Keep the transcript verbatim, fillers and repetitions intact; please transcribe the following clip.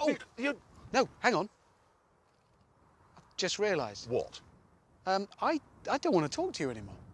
Oh, you... No, hang on. I've just realised. What? Um, I, I don't want to talk to you anymore.